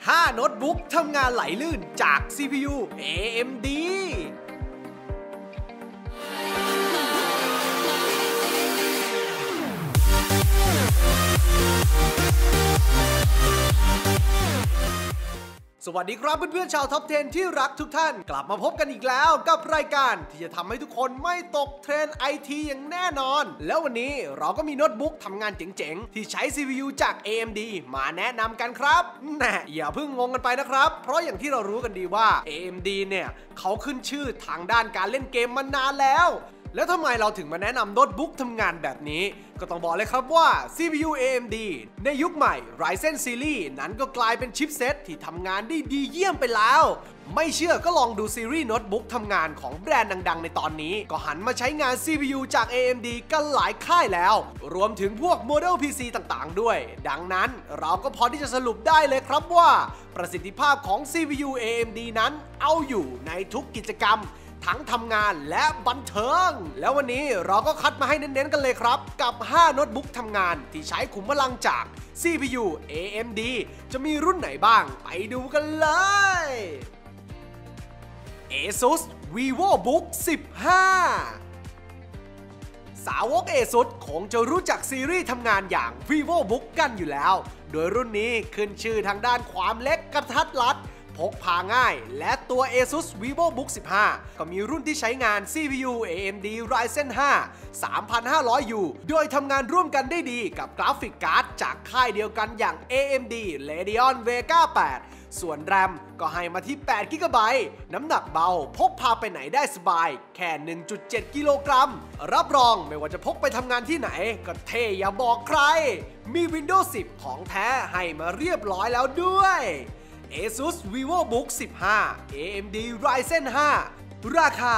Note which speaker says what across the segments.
Speaker 1: 5 โน้ตบุ๊กทำงานไหลลื่นจาก CPU AMDสวัสดีครับเพื่อนๆชาวท็อป 10 ที่รักทุกท่านกลับมาพบกันอีกแล้วกับรายการที่จะทำให้ทุกคนไม่ตกเทรนด์ IT อย่างแน่นอนแล้ววันนี้เราก็มีโน้ตบุ๊กทำงานเจ๋งๆที่ใช้ CPU จาก AMD มาแนะนำกันครับแน่อย่าเพิ่งงงกันไปนะครับเพราะอย่างที่เรารู้กันดีว่า AMD เนี่ยเขาขึ้นชื่อทางด้านการเล่นเกมมานานแล้วทำไมเราถึงมาแนะนำโน้ตบุ๊กทำงานแบบนี้ก็ต้องบอกเลยครับว่า CPU AMD ในยุคใหม่ Ryzen Series นั้นก็กลายเป็นชิปเซตที่ทำงานได้ดีเยี่ยมไปแล้วไม่เชื่อก็ลองดูซีรีส์โน้ตบุ๊กทำงานของแบรนด์ดังๆในตอนนี้ก็หันมาใช้งาน CPU จาก AMD กันหลายค่ายแล้วรวมถึงพวกโมเดล PC ต่างๆด้วยดังนั้นเราก็พอที่จะสรุปได้เลยครับว่าประสิทธิภาพของ CPU AMD นั้นเอาอยู่ในทุกกิจกรรมทั้งทำงานและบันเทิงแล้ววันนี้เราก็คัดมาให้เน้นๆกันเลยครับกับ5โน้ตบุ๊กทำงานที่ใช้ขุมพลังจาก CPU AMD จะมีรุ่นไหนบ้างไปดูกันเลย ASUS VivoBook 15 สาวก ASUS คงจะรู้จักซีรีส์ทำงานอย่าง VivoBook กันอยู่แล้วโดยรุ่นนี้ขึ้นชื่อทางด้านความเล็กกระทัดรัดพกพาง่ายและตัว ASUS VivoBook 15 ก็มีรุ่นที่ใช้งาน CPU AMD Ryzen 5 3500U โดยทำงานร่วมกันได้ดีกับกราฟิกการ์ดจากค่ายเดียวกันอย่าง AMD Radeon Vega 8 ส่วน RAM ก็ให้มาที่8 GB น้ำหนักเบาพกพาไปไหนได้สบายแค่ 1.7 กิโลกรัมรับรองไม่ว่าจะพกไปทำงานที่ไหนก็เท่อย่าบอกใครมี Windows 10 ของแท้ให้มาเรียบร้อยแล้วด้วยASUS VivoBook 15 AMD Ryzen 5 ราคา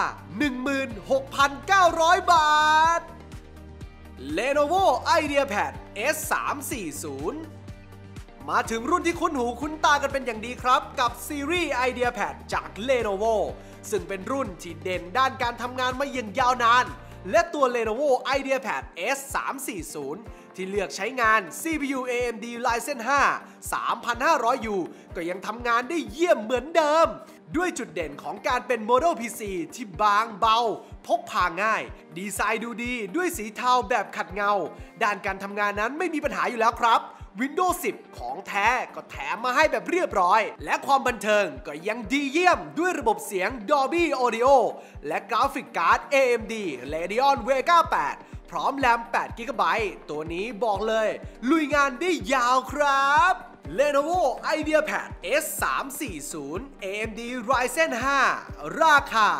Speaker 1: 16,900 บาท Lenovo IdeaPad S340 มาถึงรุ่นที่คุ้นหูคุ้นตากันเป็นอย่างดีครับกับซีรีส์ IdeaPad จาก Lenovo ซึ่งเป็นรุ่นที่เด่นด้านการทำงานมาอย่างยาวนานและตัว Lenovo IdeaPad S340 ที่เลือกใช้งาน CPU AMD Ryzen 5 3500U ก็ยังทำงานได้เยี่ยมเหมือนเดิมด้วยจุดเด่นของการเป็นโมเดล PC ที่บางเบาพกพาง่ายดีไซน์ดูดีด้วยสีเทาแบบขัดเงาด้านการทำงานนั้นไม่มีปัญหาอยู่แล้วครับ Windows 10 ของแท้ก็แถมมาให้แบบเรียบร้อยและความบันเทิงก็ยังดีเยี่ยมด้วยระบบเสียง Dolby Audio และกราฟิกการ์ด AMD Radeon Vega 8 พร้อมแรม8 GB ตัวนี้บอกเลยลุยงานได้ยาวครับ Lenovo IdeaPad S340 AMD Ryzen 5 ราคา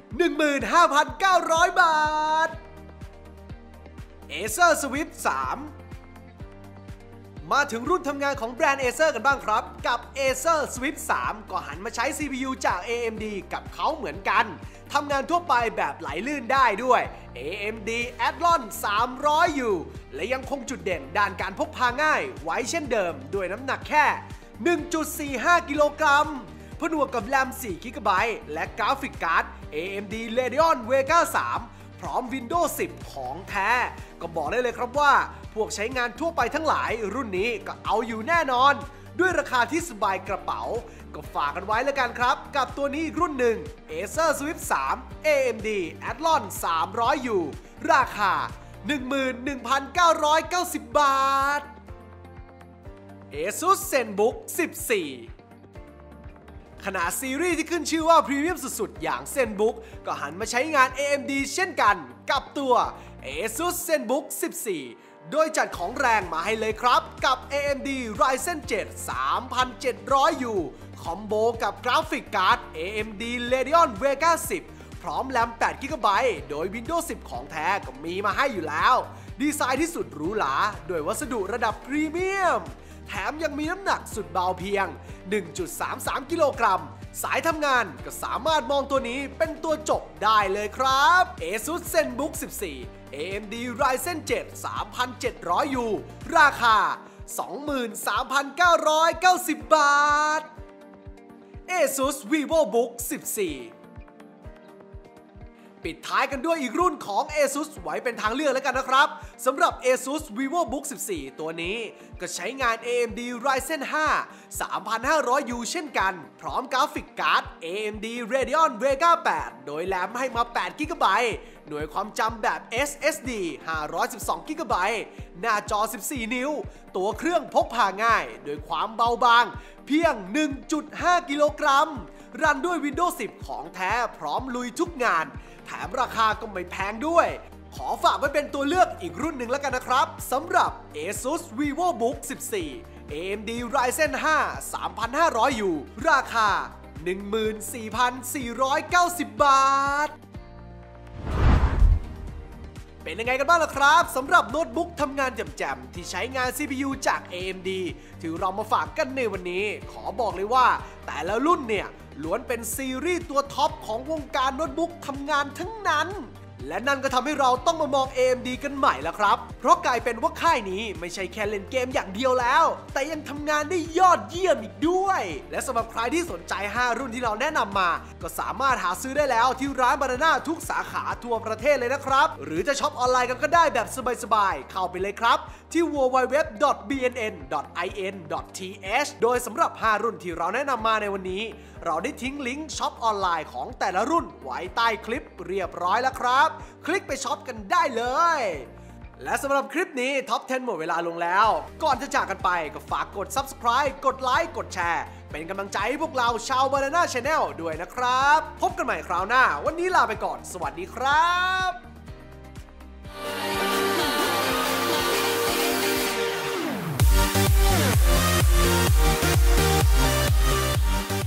Speaker 1: 15,900 บาท Acer Swift 3มาถึงรุ่นทำงานของแบรนด์ Acer กันบ้างครับกับ Acer Swift 3 ก็หันมาใช้ CPU จาก AMD กับเขาเหมือนกันทำงานทั่วไปแบบไหลลื่นได้ด้วย AMD Athlon 300U และยังคงจุดเด่นด้านการพกพาง่ายไว้เช่นเดิมด้วยน้ำหนักแค่ 1.45 กิโลกรัมผนวกกับแรม4 GB และกราฟิกการ์ด AMD Radeon Vega 3 พร้อม Windows 10 ของแท้ก็บอกได้เลยครับว่าพวกใช้งานทั่วไปทั้งหลายรุ่นนี้ก็เอาอยู่แน่นอนด้วยราคาที่สบายกระเป๋าก็ฝากกันไว้แล้วกันครับกับตัวนี้อีกรุ่นหนึ่ง Acer Swift 3 AMD Athlon 300U ราคา 11,990 บาท ASUS ZenBook 14 ขณะซีรีส์ที่ขึ้นชื่อว่าพรีเมียมสุดๆอย่าง ZenBook ก็หันมาใช้งาน AMD เช่นกันกับตัว ASUS ZenBook 14 โดยจัดของแรงมาให้เลยครับกับ AMD Ryzen 7 3700U คอมโบกับกราฟิกการ์ด AMD Radeon Vega 10 พร้อมแรม8 GB โดย Windows 10 ของแท้ก็มีมาให้อยู่แล้วดีไซน์ที่สุดหรูหราด้วยวัสดุระดับพรีเมียมแถมยังมีน้ำหนักสุดเบาเพียง 1.33 กิโลกรัมสายทำงานก็สามารถมองตัวนี้เป็นตัวจบได้เลยครับ ASUS ZenBook 14 AMD Ryzen 7 3700U ราคา 23,990 บาท ASUS VivoBook 14 ปิดท้ายกันด้วยอีกรุ่นของ ASUS ไว้เป็นทางเลือกแล้วกันนะครับสำหรับ ASUS VivoBook 14 ตัวนี้ก็ใช้งาน AMD Ryzen 5 3500U เช่นกันพร้อมกราฟิกการ์ด AMD Radeon Vega 8 โดยแรมให้มา8 GB หน่วยความจำแบบ SSD 512 GB หน้าจอ 14 นิ้วตัวเครื่องพกพาง่ายโดยความเบาบางเพียง 1.5 กิโลกรัมรันด้วย Windows 10 ของแท้พร้อมลุยทุกงานแถมราคาก็ไม่แพงด้วยขอฝากไว้เป็นตัวเลือกอีกรุ่นหนึ่งแล้วกันนะครับสำหรับ ASUS VivoBook 14 AMD Ryzen 5 3500U ราคา 14,490 บาทเป็นยังไงกันบ้างล่ะครับสำหรับโน้ตบุ๊กทำงานแจ่มๆที่ใช้งาน CPU จาก AMD ที่เรามาฝากกันในวันนี้ขอบอกเลยว่าแต่ละรุ่นเนี่ยล้วนเป็นซีรีส์ตัวท็อปของวงการโน้ตบุ๊กทำงานทั้งนั้นและนั่นก็ทำให้เราต้องมามอง AMD กันใหม่แล้วครับเพราะกลายเป็นว่าค่ายนี้ไม่ใช่แค่เล่นเกมอย่างเดียวแล้วแต่ยังทำงานได้ยอดเยี่ยมอีกด้วยและสำหรับใครที่สนใจ5รุ่นที่เราแนะนำมาก็สามารถหาซื้อได้แล้วที่ร้าน Banana ทุกสาขาทั่วประเทศเลยนะครับหรือจะช็อปออนไลน์กันก็ได้แบบสบายๆเข้าไปเลยครับที่ www.bnn.in.th โดยสำหรับ5รุ่นที่เราแนะนำมาในวันนี้เราได้ทิ้งลิงก์ช็อปออนไลน์ของแต่ละรุ่นไว้ใต้คลิปเรียบร้อยแล้วครับคลิกไปช็อปกันได้เลยและสำหรับคลิปนี้ท็อป 10 หมดเวลาลงแล้วก่อนจะจากกันไปก็ฝากกด Subscribe กดไลค์กดแชร์เป็นกำลังใจให้พวกเราชาว Banana Channel ด้วยนะครับพบกันใหม่คราวหน้าวันนี้ลาไปก่อนสวัสดีครับ